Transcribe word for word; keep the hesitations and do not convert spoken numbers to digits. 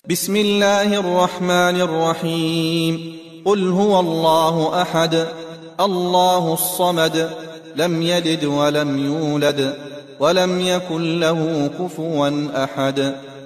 بسم الله الرحمن الرحيم. قل هو الله أحد الله الصمد لم يلد ولم يولد ولم يكن له كفوا أحد.